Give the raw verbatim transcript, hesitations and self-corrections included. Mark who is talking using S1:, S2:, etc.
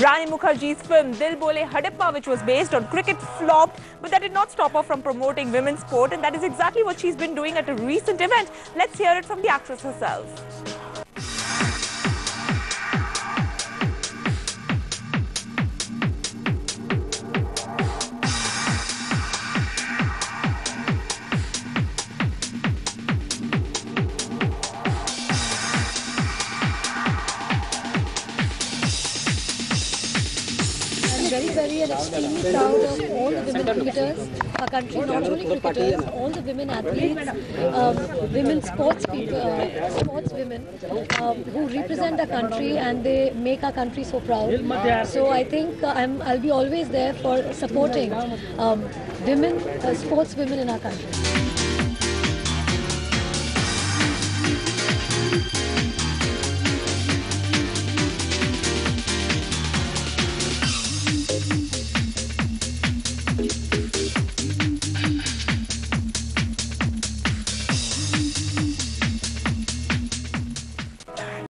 S1: Rani Mukherjee's film Dil Bole Hadappa, which was based on cricket, flopped, but that did not stop her from promoting women's sport, and that is exactly what she's been doing at a recent event. Let's hear it from the actress herself.
S2: Very, very and extremely proud of all the women cricketers, our country, not only cricketers, all the women athletes, um, women sports people, uh, sports women um, who represent our country and they make our country so proud. So I think uh, I'm, I'll be always there for supporting um, women, uh, sports women in our country.